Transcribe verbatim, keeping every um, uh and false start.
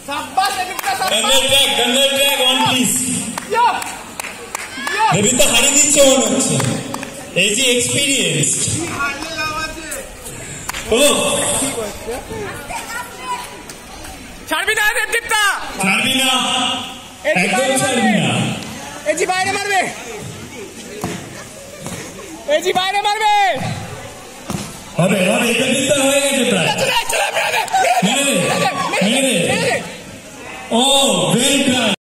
शाबाश दीपिका शाबाश गंगल ट्रैक गंगल track on please yo yo দেবিতা হারিয়ে দিচ্ছে মনে হচ্ছে এই যে এক্সপেরিয়েন্সড ও ছাড়বি না দেবদীপ্তা ছাড়বি না একদম ছাড়বি না এই জি বাইরে মারবে এই জি বাইরে মারবে হবে হবে এটা দিতে হয়ে গেছে প্রায়